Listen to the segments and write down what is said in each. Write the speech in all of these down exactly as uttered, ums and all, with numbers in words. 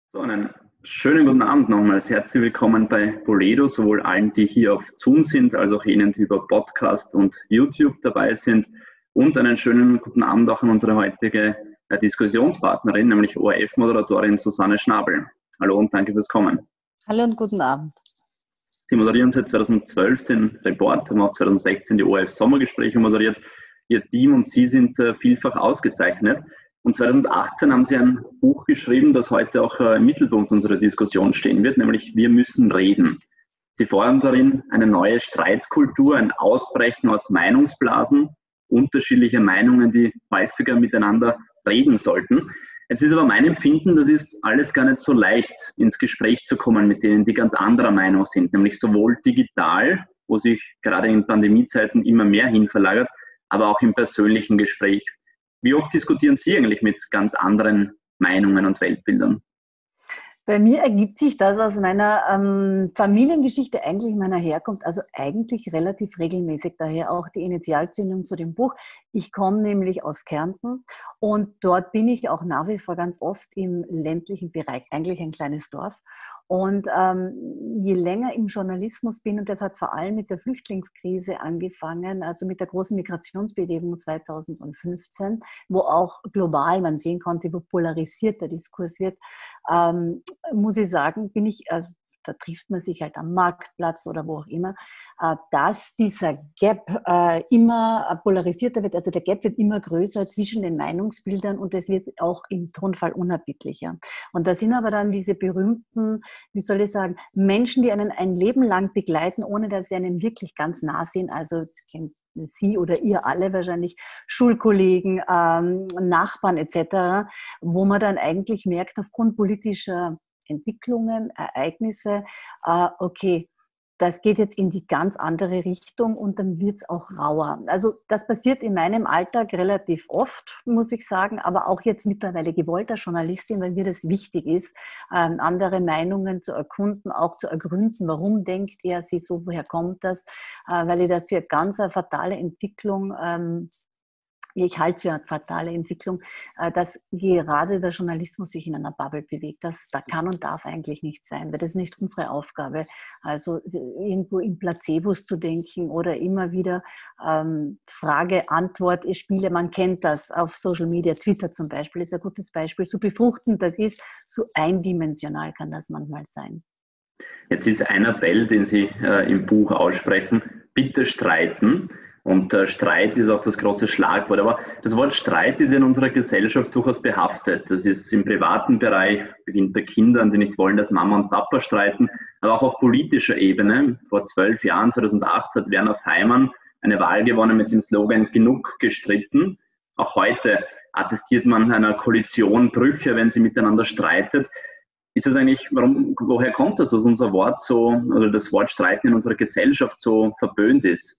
So, einen schönen guten Abend nochmals. Herzlich willkommen bei Boledo, sowohl allen, die hier auf Zoom sind, als auch jenen, die über Podcast und YouTube dabei sind. Und einen schönen guten Abend auch an unsere heutige äh, Diskussionspartnerin, nämlich O R F-Moderatorin Susanne Schnabel. Hallo und danke fürs Kommen. Hallo und guten Abend. Sie moderieren seit zweitausendzwölf den Report, haben auch zweitausendsechzehn die O R F-Sommergespräche moderiert. Ihr Team und Sie sind äh, vielfach ausgezeichnet. Und zweitausendachtzehn haben Sie ein Buch geschrieben, das heute auch im Mittelpunkt unserer Diskussion stehen wird, nämlich Wir müssen reden. Sie fordern darin eine neue Streitkultur, ein Ausbrechen aus Meinungsblasen, unterschiedliche Meinungen, die häufiger miteinander reden sollten. Es ist aber mein Empfinden, das ist alles gar nicht so leicht, ins Gespräch zu kommen mit denen, die ganz anderer Meinung sind, nämlich sowohl digital, wo sich gerade in Pandemiezeiten immer mehr hin verlagert, aber auch im persönlichen Gespräch. Wie oft diskutieren Sie eigentlich mit ganz anderen Meinungen und Weltbildern? Bei mir ergibt sich das aus meiner ähm, Familiengeschichte, eigentlich meiner Herkunft, also eigentlich relativ regelmäßig, daher auch die Initialzündung zu dem Buch. Ich komme nämlich aus Kärnten und dort bin ich auch nach wie vor ganz oft im ländlichen Bereich, eigentlich ein kleines Dorf. Und ähm, je länger im Journalismus bin, und das hat vor allem mit der Flüchtlingskrise angefangen, also mit der großen Migrationsbewegung zweitausendfünfzehn, wo auch global man sehen konnte, wo polarisiert der Diskurs wird, ähm, muss ich sagen, bin ich, also da trifft man sich halt am Marktplatz oder wo auch immer, äh, dass dieser Gap äh, immer polarisierter wird, also der Gap wird immer größer zwischen den Meinungsbildern und es wird auch im Tonfall unerbittlicher. Und da sind aber dann diese berühmten, wie soll ich sagen, Menschen, die einen ein Leben lang begleiten, ohne dass sie einen wirklich ganz nah sind, also es kennt Sie oder ihr alle wahrscheinlich, Schulkollegen, ähm, Nachbarn et cetera, wo man dann eigentlich merkt, aufgrund politischer Entwicklungen, Ereignisse, äh, okay, das geht jetzt in die ganz andere Richtung und dann wird es auch rauer. Also das passiert in meinem Alltag relativ oft, muss ich sagen, aber auch jetzt mittlerweile gewollt als Journalistin, weil mir das wichtig ist, ähm, andere Meinungen zu erkunden, auch zu ergründen, warum denkt er sie so, woher kommt das, äh, weil ich das für ganz eine fatale Entwicklung ähm, ich halte für eine fatale Entwicklung, dass gerade der Journalismus sich in einer Bubble bewegt. Das, das kann und darf eigentlich nicht sein, weil das ist nicht unsere Aufgabe. Also irgendwo in Placebos zu denken oder immer wieder ähm, Frage-Antwort-Spiele, man kennt das auf Social Media, Twitter zum Beispiel ist ein gutes Beispiel. So befruchtend das ist, so eindimensional kann das manchmal sein. Jetzt ist ein Appell, den Sie äh, im Buch aussprechen, bitte streiten. Und äh, Streit ist auch das große Schlagwort. Aber das Wort Streit ist in unserer Gesellschaft durchaus behaftet. Das ist im privaten Bereich, beginnt bei Kindern, die nicht wollen, dass Mama und Papa streiten, aber auch auf politischer Ebene. Vor zwölf Jahren, zweitausendacht, hat Werner Feimann eine Wahl gewonnen mit dem Slogan Genug gestritten. Auch heute attestiert man einer Koalition Brüche, wenn sie miteinander streitet. Ist das eigentlich, warum, woher kommt das, dass unser Wort so, oder das Wort Streiten in unserer Gesellschaft so verböhnt ist?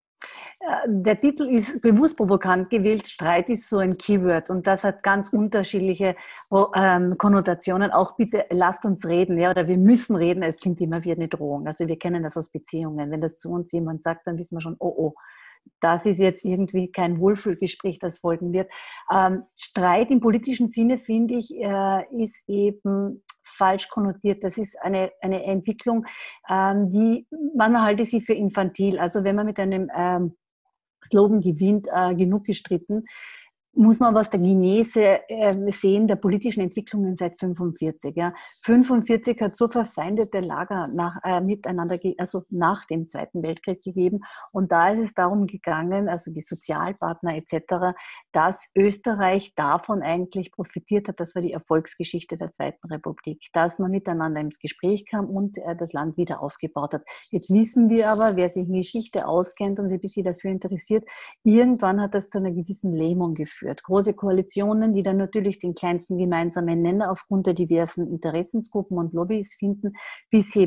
Der Titel ist bewusst provokant gewählt. Streit ist so ein Keyword und das hat ganz unterschiedliche ähm, Konnotationen. Auch bitte lasst uns reden, ja, oder wir müssen reden. Es klingt immer wie eine Drohung. Also wir kennen das aus Beziehungen. Wenn das zu uns jemand sagt, dann wissen wir schon, oh oh, das ist jetzt irgendwie kein Wohlfühlgespräch, das folgen wird. Ähm, Streit im politischen Sinne, finde ich, äh, ist eben falsch konnotiert. Das ist eine, eine Entwicklung, ähm, die, manchmal halte ich sie für infantil. Also wenn man mit einem ähm, Slogan gewinnt, äh, genug gestritten, muss man was der Genese äh, sehen der politischen Entwicklungen seit fünfundvierzig. Ja. fünfundvierzig hat so verfeindete Lager nach, äh, miteinander, also nach dem Zweiten Weltkrieg gegeben. Und da ist es darum gegangen, also die Sozialpartner et cetera, dass Österreich davon eigentlich profitiert hat. Das war die Erfolgsgeschichte der Zweiten Republik, dass man miteinander ins Gespräch kam und äh, das Land wieder aufgebaut hat. Jetzt wissen wir aber, wer sich in Geschichte auskennt und sich ein bisschen dafür interessiert, irgendwann hat das zu einer gewissen Lähmung geführt. Große Koalitionen, die dann natürlich den kleinsten gemeinsamen Nenner aufgrund der diversen Interessensgruppen und Lobbys finden, bis eben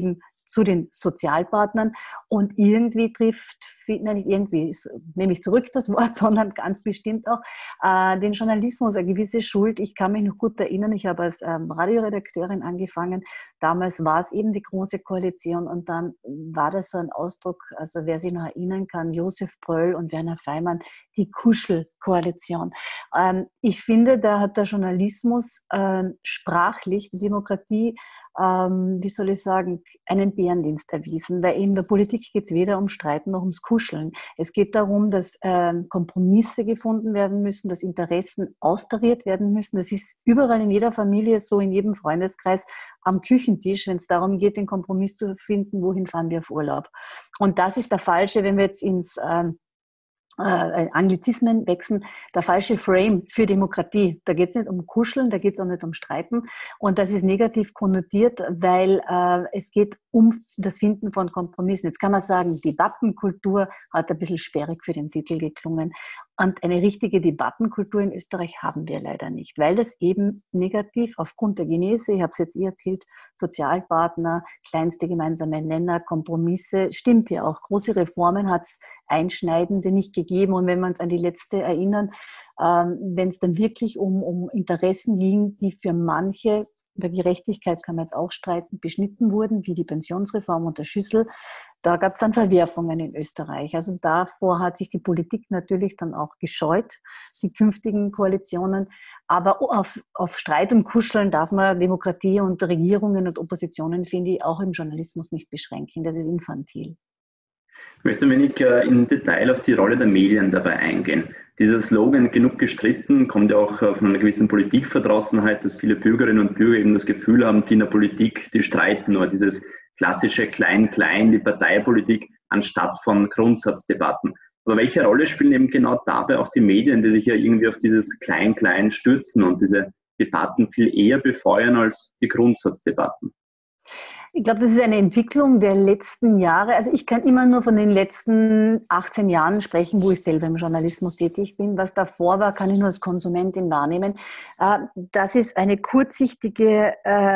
zu den Sozialpartnern und irgendwie trifft, nein, nicht irgendwie, nehme ich zurück das Wort, sondern ganz bestimmt auch äh, den Journalismus eine gewisse Schuld. Ich kann mich noch gut erinnern, ich habe als ähm, Radioredakteurin angefangen, damals war es eben die Große Koalition und dann war das so ein Ausdruck, also wer sich noch erinnern kann, Josef Bröll und Werner Feimann, die Kuschelkoalition. Ähm, ich finde, da hat der Journalismus äh, sprachlich die Demokratie, ähm, wie soll ich sagen, einen Bärendienst erwiesen, weil in der Politik geht es weder um Streiten noch ums Kuscheln. Es geht darum, dass äh, Kompromisse gefunden werden müssen, dass Interessen austariert werden müssen. Das ist überall in jeder Familie so, in jedem Freundeskreis, am Küchentisch, wenn es darum geht, den Kompromiss zu finden, wohin fahren wir auf Urlaub. Und das ist der falsche, wenn wir jetzt ins äh, äh, Anglizismen wechseln, der falsche Frame für Demokratie. Da geht es nicht um Kuscheln, da geht es auch nicht um Streiten. Und das ist negativ konnotiert, weil äh, es geht um das Finden von Kompromissen. Jetzt kann man sagen, Debattenkultur hat ein bisschen sperrig für den Titel geklungen. Und eine richtige Debattenkultur in Österreich haben wir leider nicht, weil das eben negativ aufgrund der Genese, ich habe es jetzt eh erzählt, Sozialpartner, kleinste gemeinsame Nenner, Kompromisse, stimmt ja auch. Große Reformen hat es einschneidende nicht gegeben. Und wenn wir uns an die letzte erinnern, ähm, wenn es dann wirklich um, um Interessen ging, die für manche, über Gerechtigkeit kann man jetzt auch streiten, beschnitten wurden, wie die Pensionsreform und der Schüssel, da gab es dann Verwerfungen in Österreich. Also davor hat sich die Politik natürlich dann auch gescheut, die künftigen Koalitionen. Aber auf, auf Streit und Kuscheln darf man Demokratie und Regierungen und Oppositionen, finde ich, auch im Journalismus nicht beschränken. Das ist infantil. Ich möchte ein wenig im Detail auf die Rolle der Medien dabei eingehen. Dieser Slogan "genug gestritten" kommt ja auch von einer gewissen Politikverdrossenheit, dass viele Bürgerinnen und Bürger eben das Gefühl haben, die in der Politik, die streiten nur. Dieses klassische Klein-Klein, die Parteipolitik, anstatt von Grundsatzdebatten. Aber welche Rolle spielen eben genau dabei auch die Medien, die sich ja irgendwie auf dieses Klein-Klein stürzen und diese Debatten viel eher befeuern als die Grundsatzdebatten? Ich glaube, das ist eine Entwicklung der letzten Jahre. Also ich kann immer nur von den letzten achtzehn Jahren sprechen, wo ich selber im Journalismus tätig bin. Was davor war, kann ich nur als Konsumentin wahrnehmen. Das ist eine kurzsichtige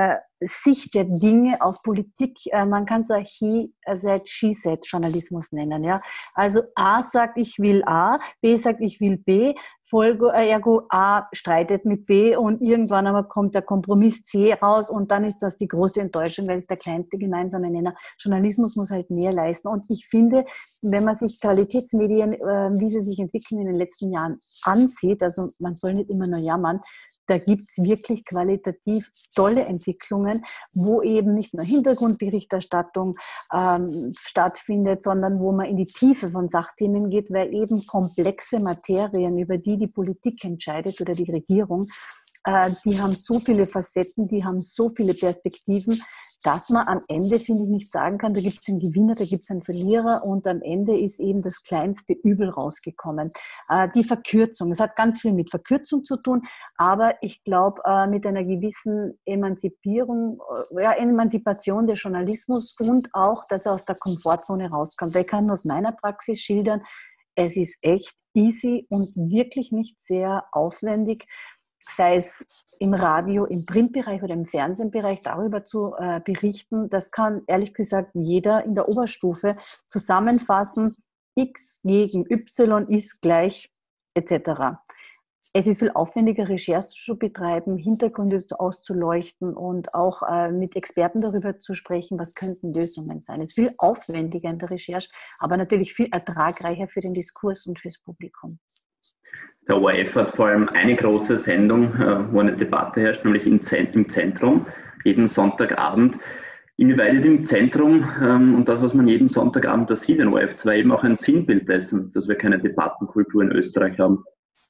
Sicht der Dinge auf Politik. Man kann es auch He said, She said Journalismus nennen. Ja? Also A sagt, ich will A, B sagt, ich will B, Folge, ergo A streitet mit B und irgendwann einmal kommt der Kompromiss C raus und dann ist das die große Enttäuschung, weil es der kleinste gemeinsame Nenner. Journalismus muss halt mehr leisten und ich finde, wenn man sich Qualitätsmedien, wie sie sich entwickeln in den letzten Jahren ansieht, also man soll nicht immer nur jammern, da gibt es wirklich qualitativ tolle Entwicklungen, wo eben nicht nur Hintergrundberichterstattung ähm, stattfindet, sondern wo man in die Tiefe von Sachthemen geht, weil eben komplexe Materien, über die die Politik entscheidet oder die Regierung, äh, die haben so viele Facetten, die haben so viele Perspektiven, dass man am Ende, finde ich, nicht sagen kann, da gibt es einen Gewinner, da gibt es einen Verlierer und am Ende ist eben das kleinste Übel rausgekommen. Äh, die Verkürzung, es hat ganz viel mit Verkürzung zu tun, aber ich glaube, äh, mit einer gewissen Emanzipierung, äh, ja, Emanzipation des Journalismus und auch, dass er aus der Komfortzone rauskommt. Ich kann aus meiner Praxis schildern, es ist echt easy und wirklich nicht sehr aufwendig, sei es im Radio, im Printbereich oder im Fernsehbereich, darüber zu äh, berichten. Das kann ehrlich gesagt jeder in der Oberstufe zusammenfassen. X gegen Y ist gleich et cetera. Es ist viel aufwendiger, Recherche zu betreiben, Hintergründe auszuleuchten und auch äh, mit Experten darüber zu sprechen, was könnten Lösungen sein. Es ist viel aufwendiger in der Recherche, aber natürlich viel ertragreicher für den Diskurs und fürs Publikum. Der O R F hat vor allem eine große Sendung, wo eine Debatte herrscht, nämlich im Zentrum, jeden Sonntagabend. Inwieweit ist im Zentrum und das, was man jeden Sonntagabend da sieht in O R F zwei, eben auch ein Sinnbild dessen, dass wir keine Debattenkultur in Österreich haben?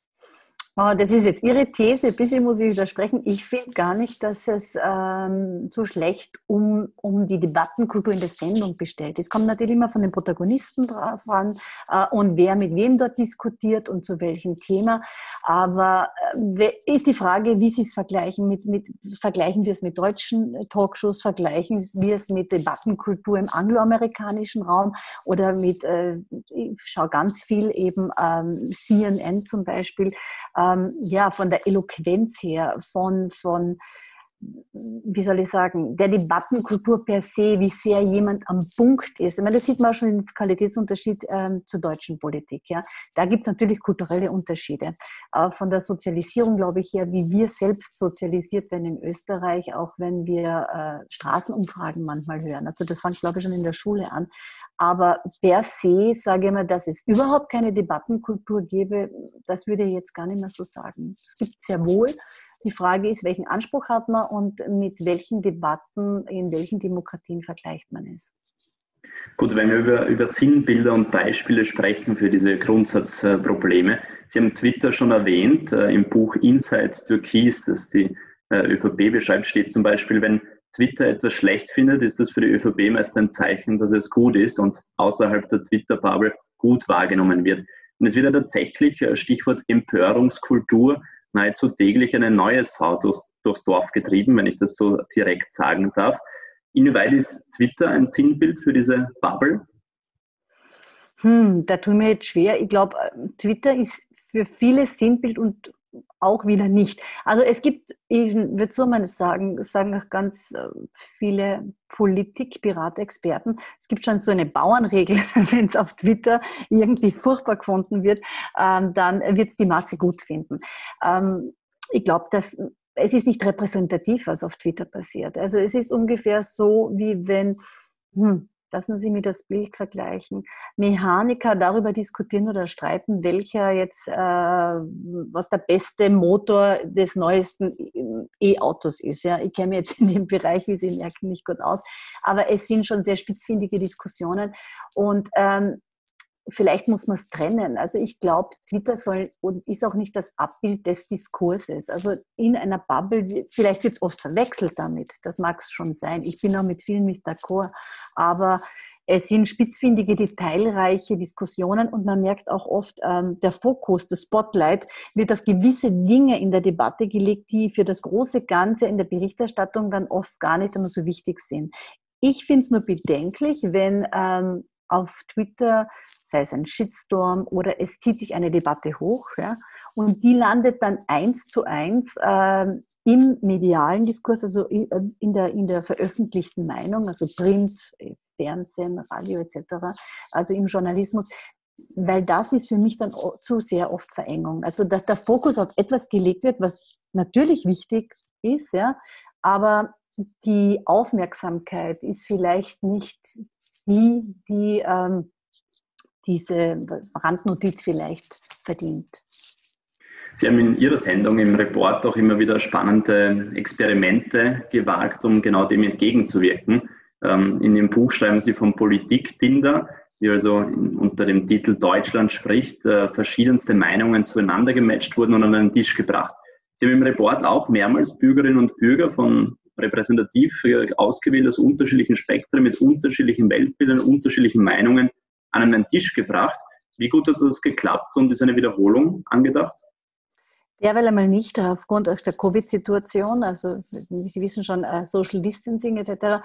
Oh, das ist jetzt Ihre These, ein bisschen muss ich widersprechen. Ich finde gar nicht, dass es ähm, so schlecht um, um die Debattenkultur in der Sendung bestellt ist. Es kommt natürlich immer von den Protagonisten drauf an äh, und wer mit wem dort diskutiert und zu welchem Thema. Aber äh, ist die Frage, wie Sie es vergleichen mit, mit, vergleichen wir es mit deutschen Talkshows, vergleichen wir es mit Debattenkultur im angloamerikanischen Raum oder mit, äh, ich schaue ganz viel eben ähm, C N N zum Beispiel, ja, von der Eloquenz her, von, von wie soll ich sagen, der Debattenkultur per se, wie sehr jemand am Punkt ist. Ich meine, das sieht man auch schon im Qualitätsunterschied ähm, zur deutschen Politik. Ja. Da gibt es natürlich kulturelle Unterschiede. Äh, von der Sozialisierung, glaube ich, her, wie wir selbst sozialisiert werden in Österreich, auch wenn wir äh, Straßenumfragen manchmal hören. Also das fängt, glaube ich, schon in der Schule an. Aber per se sage ich mal, dass es überhaupt keine Debattenkultur gäbe, das würde ich jetzt gar nicht mehr so sagen. Es gibt sehr wohl. Die Frage ist, welchen Anspruch hat man und mit welchen Debatten, in welchen Demokratien vergleicht man es? Gut, wenn wir über, über Sinnbilder und Beispiele sprechen für diese Grundsatzprobleme. Sie haben Twitter schon erwähnt, äh, im Buch Inside Türkis, das die äh, ÖVP beschreibt, steht zum Beispiel, wenn Twitter etwas schlecht findet, ist das für die ÖVP meist ein Zeichen, dass es gut ist und außerhalb der Twitter-Bubble gut wahrgenommen wird. Und es wird ja tatsächlich, Stichwort Empörungskultur, nahezu täglich eine neue Sau durch, durchs Dorf getrieben, wenn ich das so direkt sagen darf. Inwieweit ist Twitter ein Sinnbild für diese Bubble? Hm, da tun wir jetzt schwer. Ich glaube, Twitter ist für viele Sinnbild und auch wieder nicht. Also es gibt, ich würde so mal sagen, sagen auch ganz viele Politikberater, Experten, es gibt schon so eine Bauernregel, wenn es auf Twitter irgendwie furchtbar gefunden wird, ähm, dann wird es die Masse gut finden. Ähm, ich glaube, dass es ist nicht repräsentativ, was auf Twitter passiert. Also es ist ungefähr so, wie wenn, hm, lassen Sie mir das Bild vergleichen, Mechaniker darüber diskutieren oder streiten, welcher jetzt, äh, was der beste Motor des neuesten E-Autos ist. Ja, ich kenne mich jetzt in dem Bereich, wie Sie merken, nicht gut aus, aber es sind schon sehr spitzfindige Diskussionen und ähm, vielleicht muss man es trennen. Also ich glaube, Twitter soll und ist auch nicht das Abbild des Diskurses. Also in einer Bubble, vielleicht wird es oft verwechselt damit, das mag es schon sein. Ich bin auch mit vielen nicht d'accord, aber es sind spitzfindige, detailreiche Diskussionen und man merkt auch oft, ähm, der Fokus, das Spotlight wird auf gewisse Dinge in der Debatte gelegt, die für das große Ganze in der Berichterstattung dann oft gar nicht immer so wichtig sind. Ich finde es nur bedenklich, wenn ähm, auf Twitter, sei es ein Shitstorm oder es zieht sich eine Debatte hoch, ja, und die landet dann eins zu eins äh, im medialen Diskurs, also in der, in der veröffentlichten Meinung, also Print, Fernsehen, Radio et cetera, also im Journalismus, weil das ist für mich dann zu sehr oft Verengung. Also dass der Fokus auf etwas gelegt wird, was natürlich wichtig ist, ja, aber die Aufmerksamkeit ist vielleicht nicht die, die ähm, diese Randnotiz vielleicht verdient. Sie haben in Ihrer Sendung im Report auch immer wieder spannende Experimente gewagt, um genau dem entgegenzuwirken. Ähm, in Ihrem Buch schreiben Sie vom Politik-Tinder, die also in, unter dem Titel Deutschland spricht, äh, verschiedenste Meinungen zueinander gematcht wurden und an einen Tisch gebracht. Sie haben im Report auch mehrmals Bürgerinnen und Bürger von repräsentativ ausgewählt aus unterschiedlichen Spektren mit unterschiedlichen Weltbildern, unterschiedlichen Meinungen an einen Tisch gebracht. Wie gut hat das geklappt und ist eine Wiederholung angedacht? Derweil einmal nicht, aufgrund auch der Covid-Situation, also wie Sie wissen schon, Social Distancing et cetera.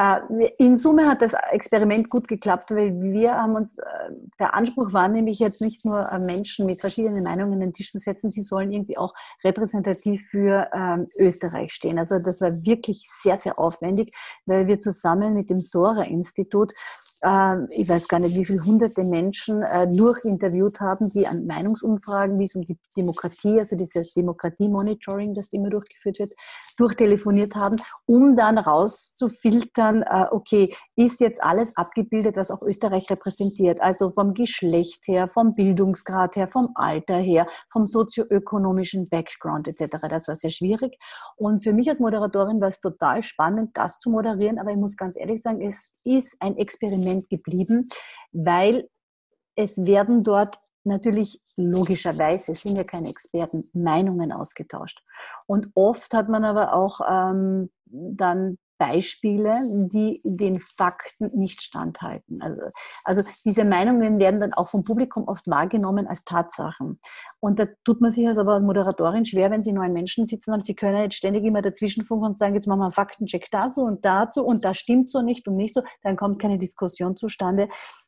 In Summe hat das Experiment gut geklappt, weil wir haben uns, der Anspruch war nämlich jetzt nicht nur Menschen mit verschiedenen Meinungen an den Tisch zu setzen, sie sollen irgendwie auch repräsentativ für ähm, Österreich stehen. Also das war wirklich sehr, sehr aufwendig, weil wir zusammen mit dem Sora-Institut, ich weiß gar nicht, wie viele hunderte Menschen äh, durchinterviewt haben, die an Meinungsumfragen, wie es um die Demokratie, also diese Demokratie-Monitoring, das immer durchgeführt wird, durchtelefoniert haben, um dann rauszufiltern, äh, okay, ist jetzt alles abgebildet, was auch Österreich repräsentiert, also vom Geschlecht her, vom Bildungsgrad her, vom Alter her, vom sozioökonomischen Background et cetera. Das war sehr schwierig und für mich als Moderatorin war es total spannend, das zu moderieren, aber ich muss ganz ehrlich sagen, es ist ein Experiment geblieben, weil es werden dort natürlich logischerweise, es sind ja keine Experten, Meinungen ausgetauscht. Und oft hat man aber auch ähm, dann Beispiele, die den Fakten nicht standhalten. Also, also diese Meinungen werden dann auch vom Publikum oft wahrgenommen als Tatsachen. Und da tut man sich als aber als Moderatorin schwer, wenn Sie neun Menschen sitzen und Sie können jetzt ständig immer dazwischenfunken und sagen, jetzt machen wir einen Faktencheck dazu und dazu und das stimmt so nicht und nicht so, dann kommt keine Diskussion zustande.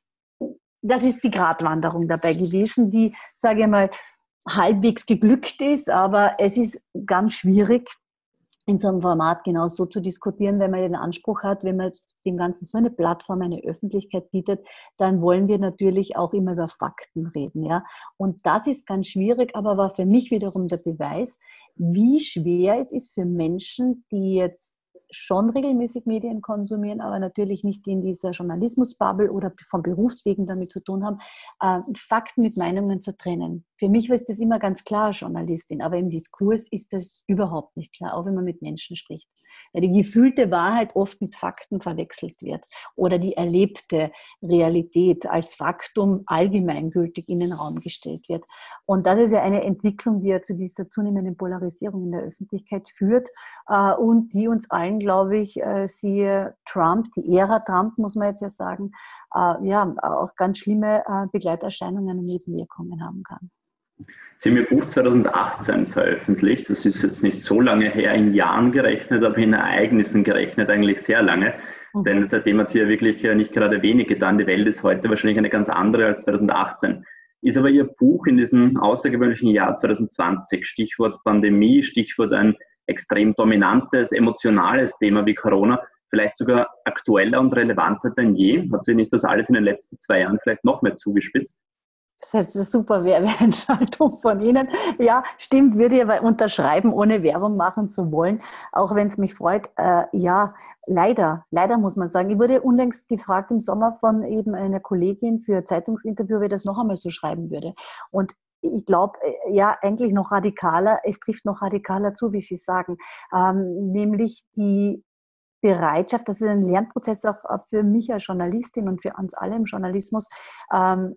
Das ist die Gratwanderung dabei gewesen, die, sage ich mal, halbwegs geglückt ist, aber es ist ganz schwierig, in so einem Format genau so zu diskutieren, wenn man den Anspruch hat, wenn man dem Ganzen so eine Plattform, eine Öffentlichkeit bietet, dann wollen wir natürlich auch immer über Fakten reden. Ja? Und das ist ganz schwierig, aber war für mich wiederum der Beweis, wie schwer es ist für Menschen, die jetzt schon regelmäßig Medien konsumieren, aber natürlich nicht in dieser Journalismusbubble oder vom Berufswegen damit zu tun haben, äh, Fakten mit Meinungen zu trennen. Für mich ist das immer ganz klar, Journalistin, aber im Diskurs ist das überhaupt nicht klar, auch wenn man mit Menschen spricht. Weil die gefühlte Wahrheit oft mit Fakten verwechselt wird oder die erlebte Realität als Faktum allgemeingültig in den Raum gestellt wird. Und das ist ja eine Entwicklung, die ja zu dieser zunehmenden Polarisierung in der Öffentlichkeit führt äh, und die uns allen, glaube ich, äh, siehe Trump, die Ära Trump, muss man jetzt ja sagen, äh, ja, auch ganz schlimme äh, Begleiterscheinungen und Nebenwirkungen haben kann. Sie haben Ihr Buch zweitausendachtzehn veröffentlicht. Das ist jetzt nicht so lange her, in Jahren gerechnet, aber in Ereignissen gerechnet eigentlich sehr lange. Mhm. Denn seitdem hat sie ja wirklich nicht gerade wenig getan. Die Welt ist heute wahrscheinlich eine ganz andere als zweitausendachtzehn. Ist aber Ihr Buch in diesem außergewöhnlichen Jahr zweitausendzwanzig, Stichwort Pandemie, Stichwort ein extrem dominantes, emotionales Thema wie Corona, vielleicht sogar aktueller und relevanter denn je? Hat sich nicht das alles in den letzten zwei Jahren vielleicht noch mehr zugespitzt? Das ist eine super Werbeentscheidung von Ihnen. Ja, stimmt, würde ich aber unterschreiben, ohne Werbung machen zu wollen, auch wenn es mich freut. Äh, ja, leider, leider muss man sagen. Ich wurde unlängst gefragt im Sommer von eben einer Kollegin für ein Zeitungsinterview, ob ich das noch einmal so schreiben würde. Und ich glaube, ja, eigentlich noch radikaler, es trifft noch radikaler zu, wie Sie sagen, ähm, nämlich die Bereitschaft, das ist ein Lernprozess auch für mich als Journalistin und für uns alle im Journalismus. Ähm,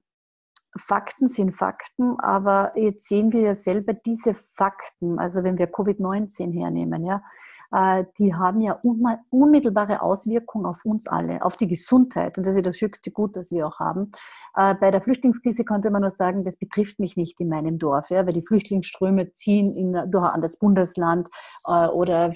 Fakten sind Fakten, aber jetzt sehen wir ja selber diese Fakten, also wenn wir Covid neunzehn hernehmen, ja, äh, die haben ja unmittelbare Auswirkungen auf uns alle, auf die Gesundheit. Und das ist das höchste Gut, das wir auch haben. Äh, bei der Flüchtlingskrise konnte man nur sagen, das betrifft mich nicht in meinem Dorf, ja, weil die Flüchtlingsströme ziehen in, durch ein anderes Bundesland äh, oder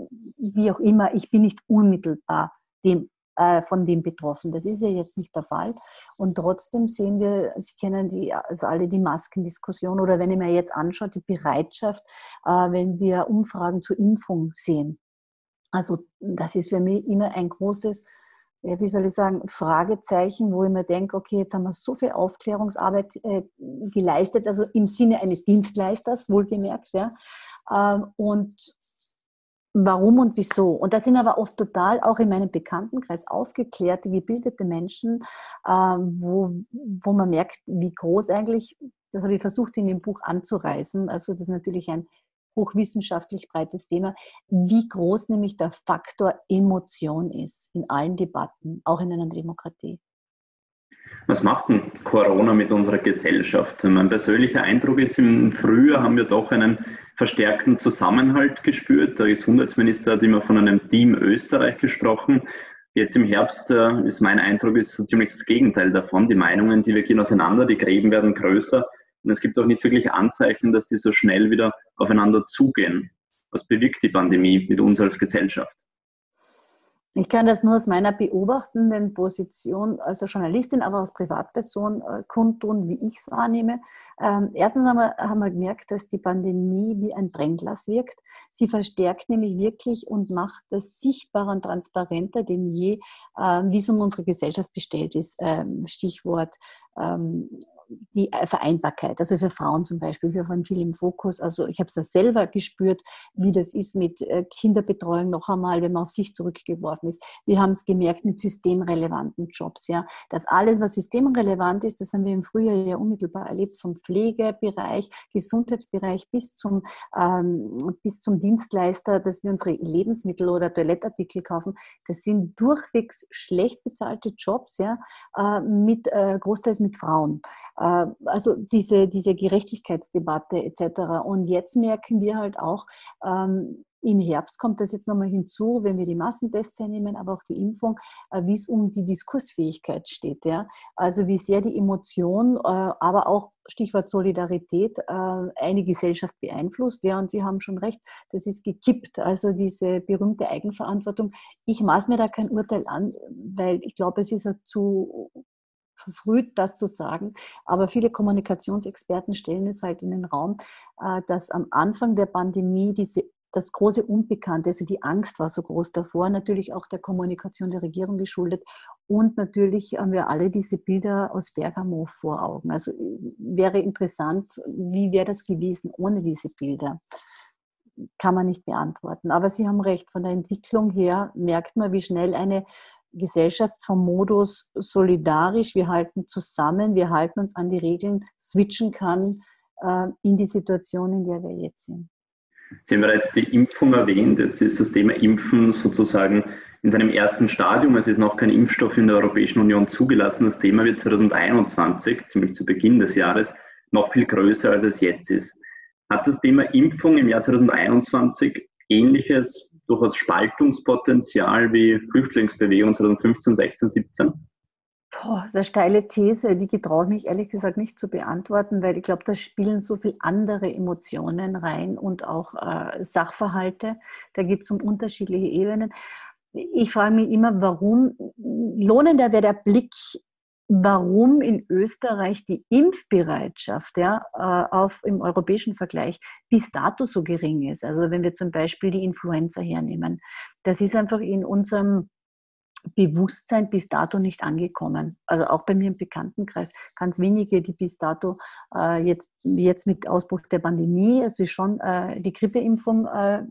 wie auch immer. Ich bin nicht unmittelbar dem von dem betroffen. Das ist ja jetzt nicht der Fall. Und trotzdem sehen wir, Sie kennen die, also alle die Maskendiskussion oder wenn ich mir jetzt anschaue, die Bereitschaft, wenn wir Umfragen zur Impfung sehen. Also das ist für mich immer ein großes, wie soll ich sagen, Fragezeichen, wo ich mir denke, okay, jetzt haben wir so viel Aufklärungsarbeit äh, geleistet, also im Sinne eines Dienstleisters, wohlgemerkt, ja. Ähm, und warum und wieso? Und das sind aber oft total auch in meinem Bekanntenkreis aufgeklärte, gebildete Menschen, ähm, wo, wo man merkt, wie groß eigentlich, das habe ich versucht in dem Buch anzureißen, also das ist natürlich ein hochwissenschaftlich breites Thema, wie groß nämlich der Faktor Emotion ist in allen Debatten, auch in einer Demokratie. Was macht denn Corona mit unserer Gesellschaft? Mein persönlicher Eindruck ist, im Frühjahr haben wir doch einen verstärkten Zusammenhalt gespürt. Der Gesundheitsminister hat immer von einem Team Österreich gesprochen. Jetzt im Herbst äh, ist mein Eindruck, ist so ziemlich das Gegenteil davon. Die Meinungen, die wir gehen auseinander, die Gräben werden größer. Und es gibt auch nicht wirklich Anzeichen, dass die so schnell wieder aufeinander zugehen. Was bewirkt die Pandemie mit uns als Gesellschaft? Ich kann das nur aus meiner beobachtenden Position als Journalistin, aber als Privatperson äh, kundtun, wie ich es wahrnehme. Ähm, erstens haben wir, haben wir gemerkt, dass die Pandemie wie ein Brennglas wirkt. Sie verstärkt nämlich wirklich und macht das sichtbarer und transparenter denn je, äh, wie es um unsere Gesellschaft bestellt ist. Ähm, Stichwort ähm, die Vereinbarkeit, also für Frauen zum Beispiel, wir waren viel im Fokus, also ich habe es ja selber gespürt, wie das ist mit Kinderbetreuung noch einmal, wenn man auf sich zurückgeworfen ist. Wir haben es gemerkt mit systemrelevanten Jobs, ja, dass alles, was systemrelevant ist, das haben wir im Frühjahr ja unmittelbar erlebt, vom Pflegebereich, Gesundheitsbereich bis zum, ähm, bis zum Dienstleister, dass wir unsere Lebensmittel oder Toilettartikel kaufen, das sind durchwegs schlecht bezahlte Jobs, ja, äh, mit, äh, großteils mit Frauen. Also diese, diese Gerechtigkeitsdebatte et cetera. Und jetzt merken wir halt auch, ähm, im Herbst kommt das jetzt nochmal hinzu, wenn wir die Massentests hernehmen, aber auch die Impfung, äh, wie es um die Diskursfähigkeit steht. Ja? Also wie sehr die Emotion, äh, aber auch Stichwort Solidarität, äh, eine Gesellschaft beeinflusst. Ja, und Sie haben schon recht, das ist gekippt. Also diese berühmte Eigenverantwortung. Ich maß mir da kein Urteil an, weil ich glaube, es ist ja zu verfrüht, das zu sagen. Aber viele Kommunikationsexperten stellen es halt in den Raum, dass am Anfang der Pandemie diese das große Unbekannte, also die Angst war so groß davor, natürlich auch der Kommunikation der Regierung geschuldet. Und natürlich haben wir alle diese Bilder aus Bergamo vor Augen. Also wäre interessant, wie wäre das gewesen ohne diese Bilder? Kann man nicht beantworten. Aber Sie haben recht, von der Entwicklung her merkt man, wie schnell eine Gesellschaft vom Modus solidarisch, wir halten zusammen, wir halten uns an die Regeln, switchen kann äh, in die Situation, in der wir jetzt sind. Sie haben bereits die Impfung erwähnt. Jetzt ist das Thema Impfen sozusagen in seinem ersten Stadium. Es ist noch kein Impfstoff in der Europäischen Union zugelassen. Das Thema wird zwanzig einundzwanzig, ziemlich zu Beginn des Jahres, noch viel größer, als es jetzt ist. Hat das Thema Impfung im Jahr zwanzig einundzwanzig ähnliches, durchaus Spaltungspotenzial wie Flüchtlingsbewegung zwanzig fünfzehn, sechzehn, siebzehn? Boah, das ist eine steile These, die getraue ich mich ehrlich gesagt nicht zu beantworten, weil ich glaube, da spielen so viele andere Emotionen rein und auch äh, Sachverhalte. Da geht es um unterschiedliche Ebenen. Ich frage mich immer, warum, lohnender wäre der Blick, warum in Österreich die Impfbereitschaft ja, auf, im europäischen Vergleich bis dato so gering ist. Also wenn wir zum Beispiel die Influenza hernehmen, das ist einfach in unserem Bewusstsein bis dato nicht angekommen. Also auch bei mir im Bekanntenkreis ganz wenige, die bis dato äh, jetzt, jetzt mit Ausbruch der Pandemie, also schon äh, die Grippeimpfung äh,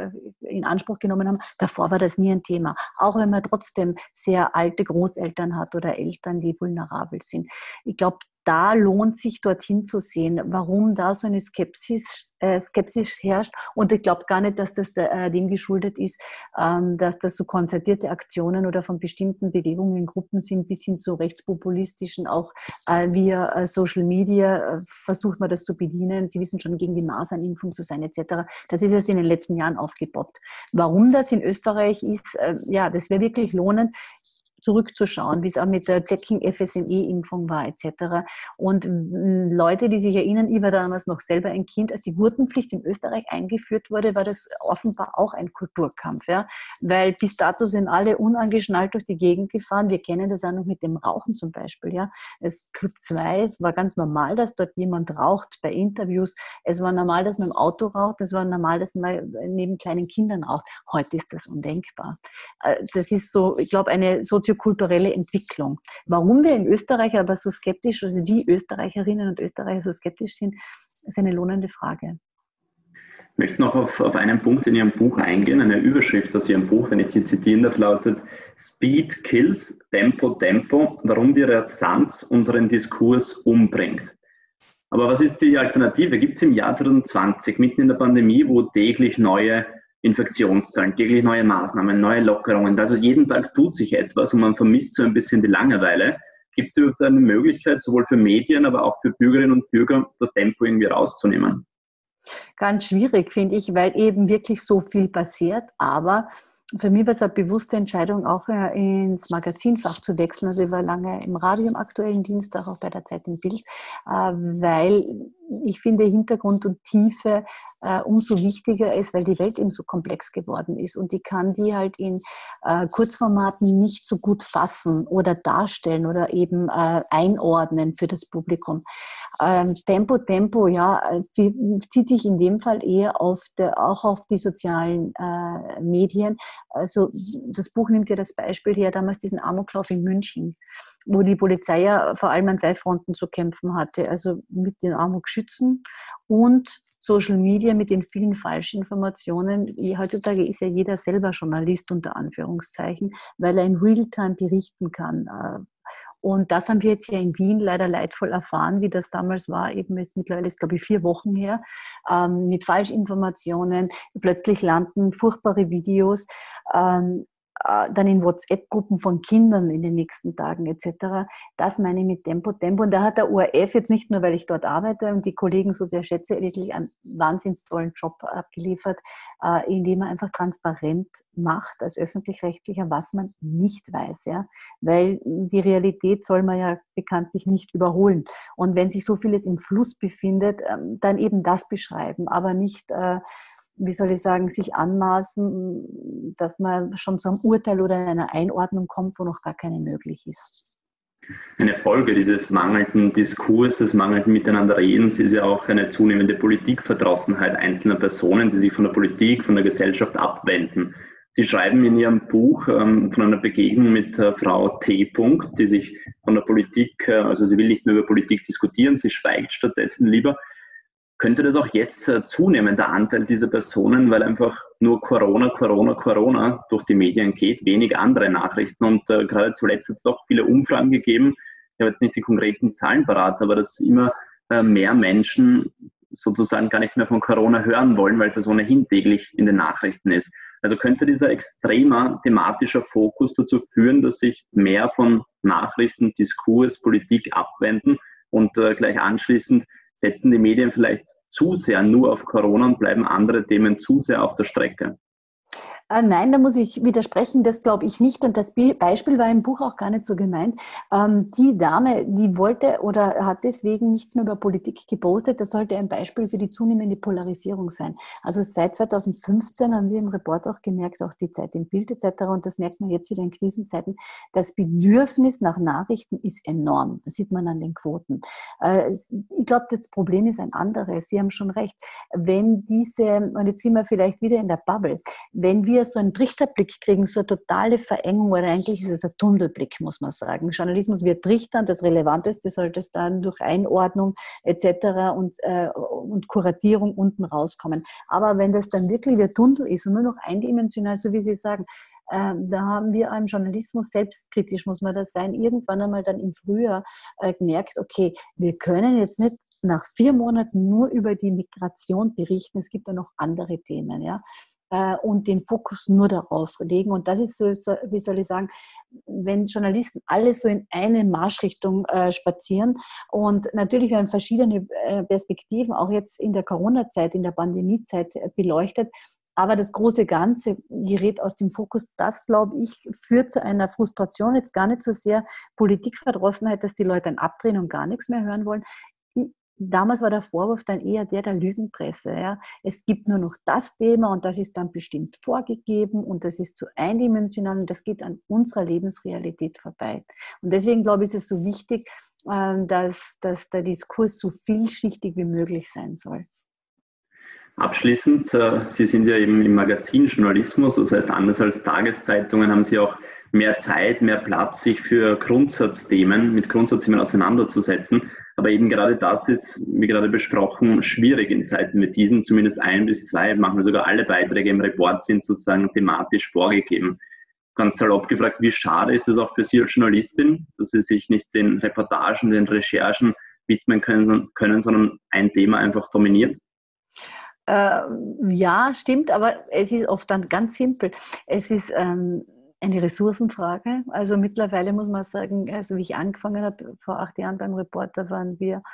in Anspruch genommen haben. Davor war das nie ein Thema. Auch wenn man trotzdem sehr alte Großeltern hat oder Eltern, die vulnerabel sind. Ich glaube, da lohnt sich dorthin zu sehen, warum da so eine Skepsis, äh, Skepsis herrscht. Und ich glaube gar nicht, dass das da, äh, dem geschuldet ist, ähm, dass das so konzertierte Aktionen oder von bestimmten Bewegungen, Gruppen sind, bis hin zu rechtspopulistischen, auch äh, via äh, Social Media äh, versucht man das zu bedienen. Sie wissen schon, gegen die Masernimpfung zu sein et cetera. Das ist jetzt in den letzten Jahren aufgepoppt. Warum das in Österreich ist, äh, ja, das wäre wirklich lohnend, zurückzuschauen, wie es auch mit der Zecking-F S M E-Impfung war et cetera. Und Leute, die sich erinnern, ich war damals noch selber ein Kind, als die Gurtenpflicht in Österreich eingeführt wurde, war das offenbar auch ein Kulturkampf. Ja? Weil bis dato sind alle unangeschnallt durch die Gegend gefahren. Wir kennen das auch noch mit dem Rauchen zum Beispiel. Ja? Es Club zwei, es war ganz normal, dass dort jemand raucht bei Interviews. Es war normal, dass man im Auto raucht. Es war normal, dass man neben kleinen Kindern raucht. Heute ist das undenkbar. Das ist so, ich glaube, eine sozio kulturelle Entwicklung. Warum wir in Österreich aber so skeptisch, also die Österreicherinnen und Österreicher so skeptisch sind, ist eine lohnende Frage. Ich möchte noch auf, auf einen Punkt in Ihrem Buch eingehen, eine Überschrift aus Ihrem Buch, wenn ich die zitieren darf, lautet Speed kills, Tempo, Tempo, warum die Rasanz unseren Diskurs umbringt. Aber was ist die Alternative? Gibt es im Jahr zwanzig zwanzig, mitten in der Pandemie, wo täglich neue Infektionszahlen, täglich neue Maßnahmen, neue Lockerungen. Also jeden Tag tut sich etwas und man vermisst so ein bisschen die Langeweile. Gibt es überhaupt eine Möglichkeit, sowohl für Medien, aber auch für Bürgerinnen und Bürger, das Tempo irgendwie rauszunehmen? Ganz schwierig, finde ich, weil eben wirklich so viel passiert. Aber für mich war es eine bewusste Entscheidung, auch ins Magazinfach zu wechseln. Also ich war lange im Radio im aktuellen Dienst, auch bei der Zeit im Bild, weil ich finde, Hintergrund und Tiefe äh, umso wichtiger ist, weil die Welt eben so komplex geworden ist und die kann die halt in äh, Kurzformaten nicht so gut fassen oder darstellen oder eben äh, einordnen für das Publikum. Ähm, Tempo, Tempo, ja, die, zieht sich in dem Fall eher auf der, auch auf die sozialen äh, Medien. Also das Buch nimmt ja das Beispiel her, damals diesen Amoklauf in München, wo die Polizei ja vor allem an zwei Fronten zu kämpfen hatte, also mit den Amokschützen und Social Media mit den vielen Falschinformationen. Heutzutage ist ja jeder selber Journalist unter Anführungszeichen, weil er in Realtime berichten kann. Und das haben wir jetzt hier in Wien leider leidvoll erfahren, wie das damals war. Eben ist mittlerweile, ist, glaube ich, vier Wochen her, ähm, mit Falschinformationen. Plötzlich landen furchtbare Videos. Ähm, dann in WhatsApp-Gruppen von Kindern in den nächsten Tagen et cetera. Das meine ich mit Tempo, Tempo. Und da hat der O R F jetzt nicht nur, weil ich dort arbeite und die Kollegen so sehr schätze, wirklich einen wahnsinnig tollen Job abgeliefert, indem er einfach transparent macht als Öffentlich-Rechtlicher, was man nicht weiß. Ja? Weil die Realität soll man ja bekanntlich nicht überholen. Und wenn sich so vieles im Fluss befindet, dann eben das beschreiben, aber nicht wie soll ich sagen, sich anmaßen, dass man schon zu einem Urteil oder einer Einordnung kommt, wo noch gar keine möglich ist. Eine Folge dieses mangelnden Diskurses, mangelnden Miteinanderredens ist ja auch eine zunehmende Politikverdrossenheit einzelner Personen, die sich von der Politik, von der Gesellschaft abwenden. Sie schreiben in Ihrem Buch ähm, von einer Begegnung mit äh, Frau T. -Punkt, die sich von der Politik, äh, also sie will nicht mehr über Politik diskutieren, sie schweigt stattdessen lieber. Könnte das auch jetzt äh, zunehmen, der Anteil dieser Personen, weil einfach nur Corona, Corona, Corona durch die Medien geht, wenig andere Nachrichten und äh, gerade zuletzt hat es doch viele Umfragen gegeben. Ich habe jetzt nicht die konkreten Zahlen parat, aber dass immer äh, mehr Menschen sozusagen gar nicht mehr von Corona hören wollen, weil es das ohnehin täglich in den Nachrichten ist. Also könnte dieser extremer thematischer Fokus dazu führen, dass sich mehr von Nachrichten, Diskurs, Politik abwenden und äh, gleich anschließend setzen die Medien vielleicht zu sehr nur auf Corona und bleiben andere Themen zu sehr auf der Strecke? Äh, nein, da muss ich widersprechen, das glaube ich nicht. Und das Beispiel war im Buch auch gar nicht so gemeint. Ähm, die Dame, die wollte oder hat deswegen nichts mehr über Politik gepostet. Das sollte ein Beispiel für die zunehmende Polarisierung sein. Also seit zweitausendfünfzehn haben wir im Report auch gemerkt, auch die Zeit im Bild et cetera. Und das merkt man jetzt wieder in Krisenzeiten. Das Bedürfnis nach Nachrichten ist enorm. Das sieht man an den Quoten. Äh, ich glaube, das Problem ist ein anderes. Sie haben schon recht. Wenn diese, und jetzt sind wir vielleicht wieder in der Bubble, wenn wir so einen Trichterblick kriegen, so eine totale Verengung, oder eigentlich ist es ein Tunnelblick, muss man sagen. Journalismus wird trichtern, das Relevanteste sollte es dann durch Einordnung et cetera und, äh, und Kuratierung unten rauskommen. Aber wenn das dann wirklich wie ein Tunnel ist und nur noch eindimensional, so wie Sie sagen, äh, da haben wir im Journalismus, selbstkritisch muss man das sein, irgendwann einmal dann im Frühjahr äh, gemerkt, okay, wir können jetzt nicht nach vier Monaten nur über die Migration berichten, es gibt ja noch andere Themen, ja. Und den Fokus nur darauf legen. Und das ist so, wie soll ich sagen, wenn Journalisten alle so in eine Marschrichtung äh, spazieren und natürlich werden verschiedene äh, Perspektiven auch jetzt in der Corona-Zeit, in der Pandemie-Zeit äh, beleuchtet, aber das große Ganze gerät aus dem Fokus. Das, glaube ich, führt zu einer Frustration, jetzt gar nicht so sehr Politikverdrossenheit, dass die Leute dann abdrehen und gar nichts mehr hören wollen. Damals war der Vorwurf dann eher der der Lügenpresse. Ja. Es gibt nur noch das Thema und das ist dann bestimmt vorgegeben und das ist zu eindimensional und das geht an unserer Lebensrealität vorbei. Und deswegen glaube ich, ist es so wichtig, dass, dass der Diskurs so vielschichtig wie möglich sein soll. Abschließend, äh, Sie sind ja eben im Magazinjournalismus, das heißt, anders als Tageszeitungen haben Sie auch mehr Zeit, mehr Platz, sich für Grundsatzthemen, mit Grundsatzthemen auseinanderzusetzen. Aber eben gerade das ist, wie gerade besprochen, schwierig in Zeiten mit diesen. Zumindest ein bis zwei, machen wir sogar alle Beiträge im Report sind sozusagen thematisch vorgegeben. Ganz salopp gefragt, wie schade ist es auch für Sie als Journalistin, dass Sie sich nicht den Reportagen, den Recherchen widmen können, können sondern ein Thema einfach dominiert? Äh, ja, stimmt, aber es ist oft dann ganz simpel. Es ist ähm, eine Ressourcenfrage. Also mittlerweile muss man sagen, also wie ich angefangen habe, vor acht Jahren beim Reporter, waren wir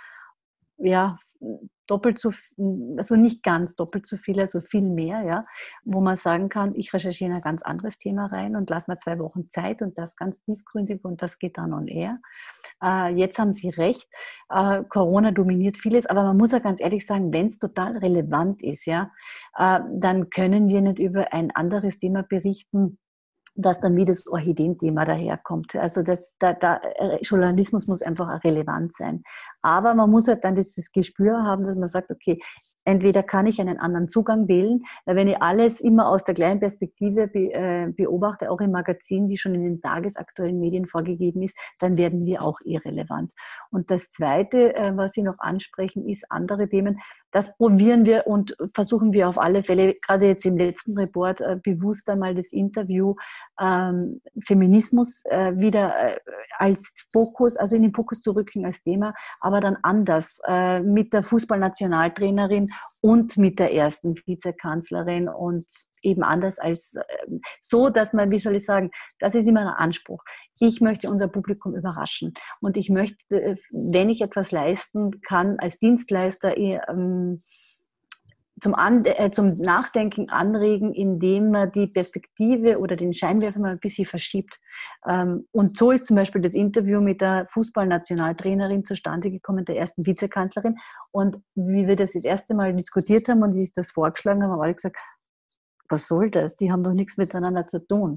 ja doppelt so, also nicht ganz doppelt so viel, also viel mehr, ja, wo man sagen kann, ich recherchiere in ein ganz anderes Thema rein und lasse mir zwei Wochen Zeit und das ganz tiefgründig und das geht dann on air. Äh, jetzt haben Sie recht, äh, Corona dominiert vieles, aber man muss ja ganz ehrlich sagen, wenn es total relevant ist, ja, äh, dann können wir nicht über ein anderes Thema berichten, dass dann wie das Orchideenthema daherkommt. Also das, da, da, Journalismus muss einfach relevant sein. Aber man muss halt dann dieses Gespür haben, dass man sagt, okay, entweder kann ich einen anderen Zugang wählen, weil wenn ich alles immer aus der gleichen Perspektive be, äh, beobachte, auch im Magazin, wie schon in den tagesaktuellen Medien vorgegeben ist, dann werden wir auch irrelevant. Und das Zweite, äh, was Sie noch ansprechen, ist andere Themen. Das probieren wir und versuchen wir auf alle Fälle, gerade jetzt im letzten Report, äh, bewusst einmal das Interview ähm, Feminismus äh, wieder äh, als Fokus, also in den Fokus zu rücken als Thema, aber dann anders, äh, mit der Fußballnationaltrainerin und mit der ersten Vizekanzlerin und eben anders als äh, so, dass man, wie soll ich sagen, das ist immer ein Anspruch. Ich möchte unser Publikum überraschen und ich möchte, äh, wenn ich etwas leisten kann, als Dienstleister ähm, Zum, An äh, zum Nachdenken anregen, indem man die Perspektive oder den Scheinwerfer mal ein bisschen verschiebt. Ähm, und so ist zum Beispiel das Interview mit der Fußballnationaltrainerin zustande gekommen, der ersten Vizekanzlerin. Und wie wir das das erste Mal diskutiert haben und ich das vorgeschlagen habe, haben alle gesagt, was soll das? Die haben doch nichts miteinander zu tun.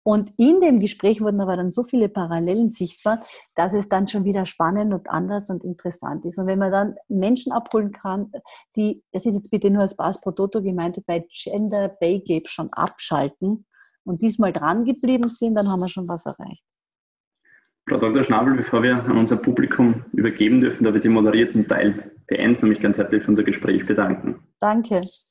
Und in dem Gespräch wurden aber dann so viele Parallelen sichtbar, dass es dann schon wieder spannend und anders und interessant ist. Und wenn man dann Menschen abholen kann, die, das ist jetzt bitte nur als Bass pro Toto gemeint, die bei Gender Pay Gap schon abschalten und diesmal dran geblieben sind, dann haben wir schon was erreicht. Frau Doktor Schnabel, bevor wir an unser Publikum übergeben dürfen, darf ich den moderierten Teil beenden und mich ganz herzlich für unser Gespräch bedanken. Danke.